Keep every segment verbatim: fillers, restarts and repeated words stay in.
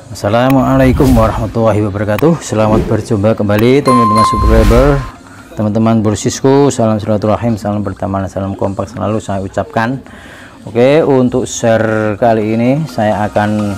Assalamualaikum warahmatullahi wabarakatuh. Selamat berjumpa kembali teman-teman subscriber, teman-teman bersisku. Salam silaturahim, salam pertemanan, salam kompak selalu saya ucapkan. Oke, untuk share kali ini saya akan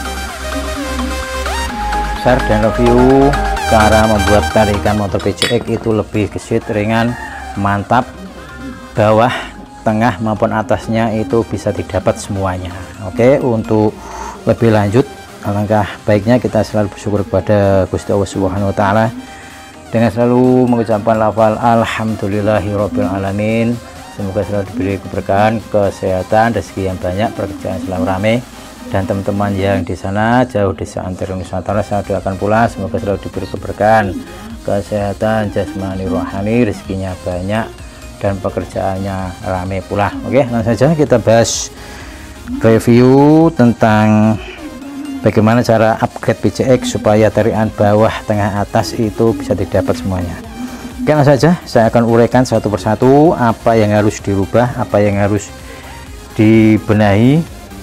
share dan review cara membuat tarikan motor P C X itu lebih gesit, ringan, mantap, bawah, tengah maupun atasnya itu bisa didapat semuanya. Oke, untuk lebih lanjut alangkah baiknya kita selalu bersyukur kepada Gusti Allah Subhanahu wa taala dengan selalu mengucapkan lafal alhamdulillahirabbil alamin. Semoga selalu diberi keberkahan, kesehatan, rezeki yang banyak, pekerjaan selalu ramai, dan teman-teman yang di sana jauh di seantero Nusantara saya doakan pula semoga selalu diberi keberkahan, kesehatan jasmani rohani, rezekinya banyak dan pekerjaannya ramai pula. Oke, langsung saja kita bahas review tentang bagaimana cara upgrade P C X supaya tarikan bawah, tengah, atas itu bisa didapat semuanya. Oke, langsung saja saya akan uraikan satu persatu apa yang harus dirubah, apa yang harus dibenahi.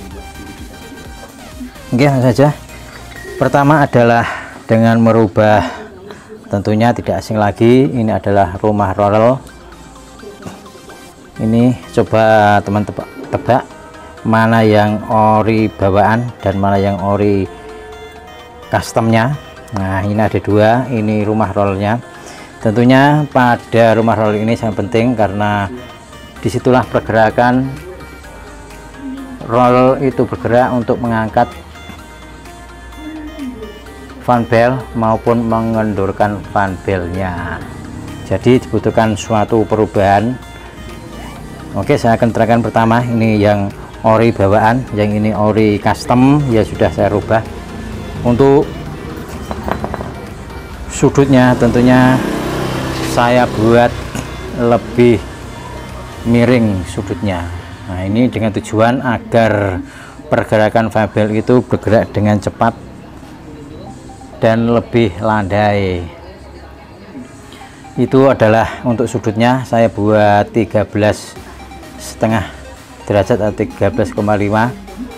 Oke, langsung saja. Pertama adalah dengan merubah, tentunya tidak asing lagi, ini adalah rumah roller. Ini coba teman tebak, tebak mana yang ori bawaan dan mana yang ori customnya. Nah, ini ada dua, ini rumah rollnya. Tentunya pada rumah roll ini sangat penting karena disitulah pergerakan roll itu bergerak untuk mengangkat fan bell maupun mengendurkan fan bellnya. Jadi dibutuhkan suatu perubahan. Oke, saya akan terangkan pertama ini yang ori bawaan, yang ini ori custom ya sudah saya rubah. Untuk sudutnya tentunya saya buat lebih miring sudutnya. Nah, ini dengan tujuan agar pergerakan fabel itu bergerak dengan cepat dan lebih landai. Itu adalah untuk sudutnya saya buat tiga belas setengah derajat atau tiga belas koma lima.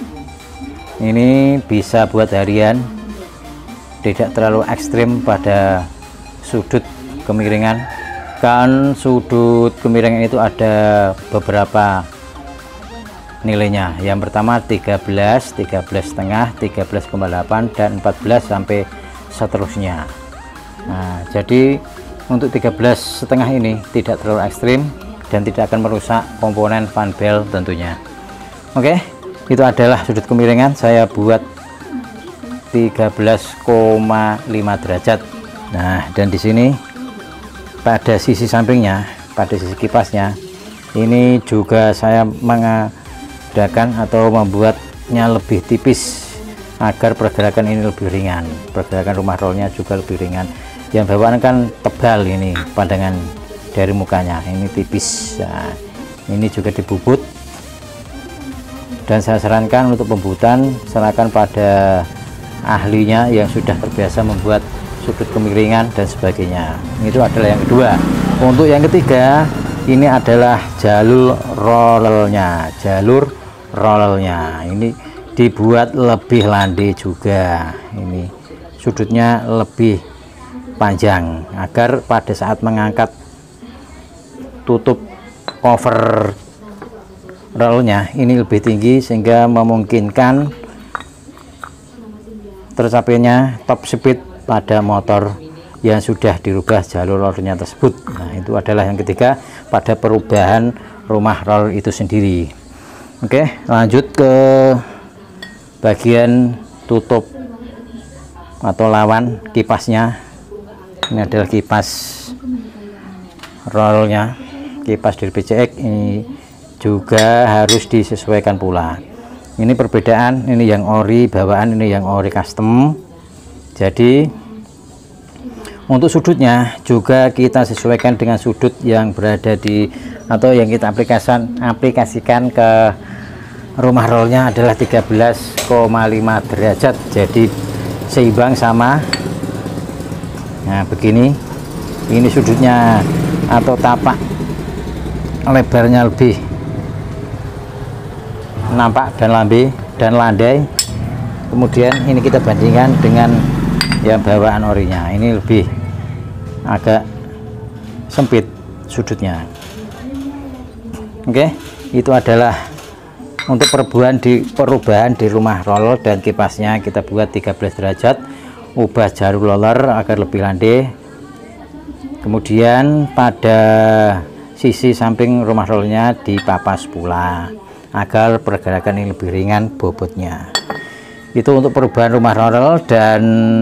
Ini bisa buat harian, tidak terlalu ekstrim pada sudut kemiringan. Kan sudut kemiringan itu ada beberapa nilainya. Yang pertama tiga belas, tiga belas setengah, tiga belas koma delapan dan empat belas sampai seterusnya. Nah, jadi untuk tiga belas setengah ini tidak terlalu ekstrim dan tidak akan merusak komponen fan bell tentunya. Oke, itu adalah sudut kemiringan saya buat tiga belas koma lima derajat. Nah, dan di sini pada sisi sampingnya, pada sisi kipasnya ini juga saya mengadakan atau membuatnya lebih tipis agar pergerakan ini lebih ringan, pergerakan rumah rollnya juga lebih ringan. Yang bawaan kan tebal, ini pandangan dari mukanya ini tipis. Nah, ini juga dibubut dan saya sarankan untuk pembutan serahkan pada ahlinya yang sudah terbiasa membuat sudut kemiringan dan sebagainya. Itu adalah yang kedua. Untuk yang ketiga ini adalah jalur rollnya, jalur rollnya ini dibuat lebih landai juga. Ini sudutnya lebih panjang agar pada saat mengangkat tutup cover rollnya ini lebih tinggi sehingga memungkinkan tercapainya top speed pada motor yang sudah dirubah jalur rollnya tersebut. Nah, itu adalah yang ketiga pada perubahan rumah roll itu sendiri. Oke, lanjut ke bagian tutup atau lawan kipasnya. Ini adalah kipas rollnya, kipas dari P C X ini juga harus disesuaikan pula. Ini perbedaan, ini yang ori bawaan, ini yang ori custom. Jadi untuk sudutnya juga kita sesuaikan dengan sudut yang berada di atau yang kita aplikasikan aplikasikan ke rumah rollnya adalah tiga belas koma lima derajat, jadi seimbang sama. Nah, begini ini sudutnya atau tapak lebarnya lebih nampak dan landai dan landai kemudian ini kita bandingkan dengan yang bawaan orinya, ini lebih agak sempit sudutnya. Oke, itu adalah untuk perubahan di perubahan di rumah roller dan kipasnya. Kita buat tiga belas derajat, ubah jarum roller agar lebih landai. Kemudian pada sisi samping rumah rollernya dipapas pula agar pergerakan ini lebih ringan bobotnya. Itu untuk perubahan rumah roller dan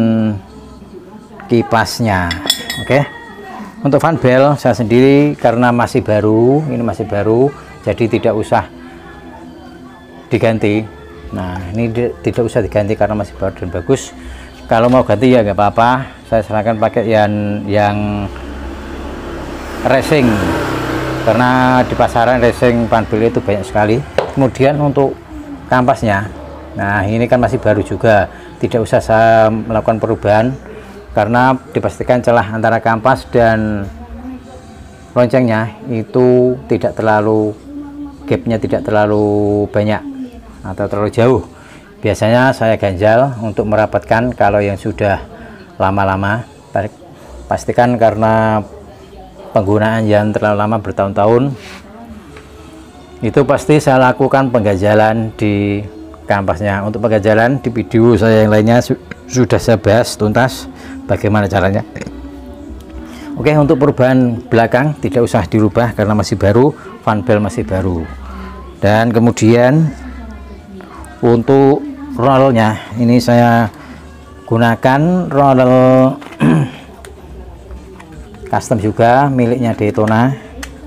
kipasnya. Oke, untuk fan bell saya sendiri karena masih baru, ini masih baru, jadi tidak usah diganti. Nah, ini tidak usah diganti karena masih baru dan bagus. Kalau mau ganti ya nggak apa-apa, saya sarankan pakai yang yang racing, karena di pasaran racing fan bell itu banyak sekali. Kemudian untuk kampasnya, nah ini kan masih baru juga, tidak usah saya melakukan perubahan karena dipastikan celah antara kampas dan loncengnya itu tidak terlalu, gapnya tidak terlalu banyak atau terlalu jauh. Biasanya saya ganjal untuk merapatkan kalau yang sudah lama-lama. Pastikan karena penggunaan yang terlalu lama bertahun-tahun, itu pasti saya lakukan pengganjalan di kampasnya. Untuk pengganjalan di video saya yang lainnya su sudah saya bahas tuntas bagaimana caranya. Oke, untuk perubahan belakang tidak usah dirubah karena masih baru, fan bell masih baru. Dan kemudian untuk rollnya ini saya gunakan roll custom juga miliknya Daytona.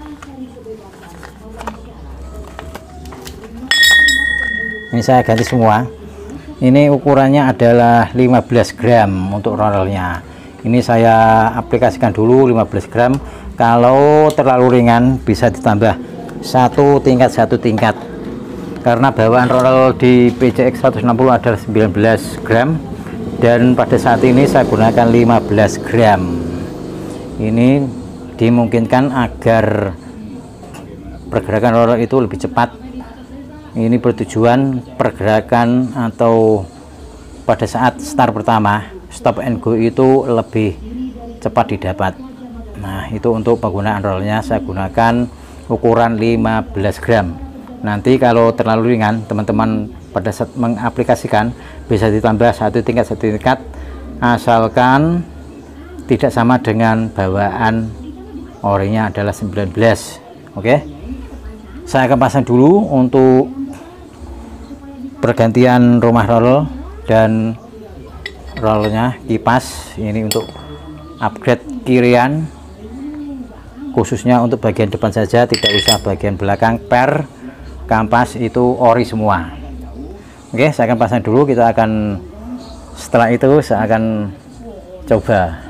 Ini saya ganti semua. Ini ukurannya adalah lima belas gram untuk rollernya. Ini saya aplikasikan dulu lima belas gram. Kalau terlalu ringan bisa ditambah satu tingkat satu tingkat. Karena bawaan roller di P C X seratus enam puluh adalah sembilan belas gram dan pada saat ini saya gunakan lima belas gram. Ini dimungkinkan agar pergerakan roller itu lebih cepat. Ini bertujuan pergerakan atau pada saat start pertama, stop and go itu lebih cepat didapat. Nah, itu untuk penggunaan rollnya saya gunakan ukuran lima belas gram. Nanti kalau terlalu ringan, teman-teman pada saat mengaplikasikan bisa ditambah satu tingkat satu tingkat, asalkan tidak sama dengan bawaan orinya adalah sembilan belas. Oke, saya akan pasang dulu untuk pergantian rumah roller dan rollernya, kipas ini untuk upgrade kirian, khususnya untuk bagian depan saja, tidak usah bagian belakang. Per kampas itu ori semua. Oke, saya akan pasang dulu, kita akan setelah itu saya akan coba.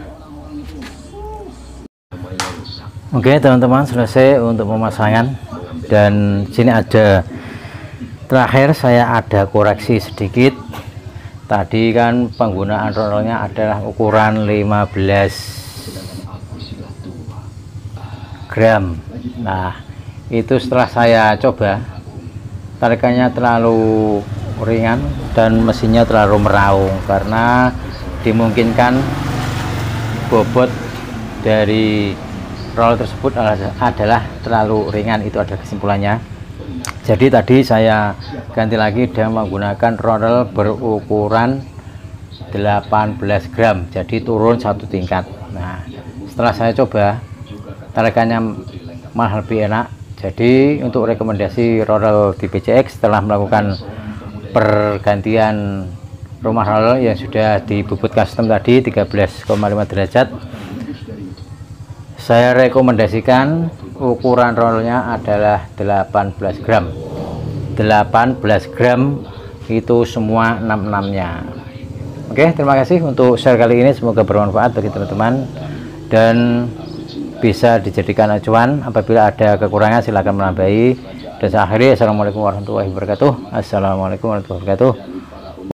Oke teman-teman, selesai untuk pemasangan dan sini ada terakhir saya ada koreksi sedikit. Tadi kan penggunaan rollernya adalah ukuran lima belas gram. Nah, itu setelah saya coba, tarikannya terlalu ringan dan mesinnya terlalu meraung karena dimungkinkan bobot dari roller tersebut adalah terlalu ringan. Itu ada kesimpulannya. Jadi tadi saya ganti lagi dan menggunakan roller berukuran delapan belas gram, jadi turun satu tingkat. Nah, setelah saya coba, tarikannya malah lebih enak. Jadi untuk rekomendasi roller di P C X setelah melakukan pergantian rumah roller yang sudah dibubut custom tadi tiga belas koma lima derajat, saya rekomendasikan ukuran rollnya adalah delapan belas gram. delapan belas gram itu semua enam enam-nya. Oke, terima kasih untuk share kali ini, semoga bermanfaat bagi teman-teman dan bisa dijadikan acuan. Apabila ada kekurangan silahkan menambahi. Dan saya akhiri, assalamualaikum warahmatullahi wabarakatuh. Assalamualaikum warahmatullahi wabarakatuh.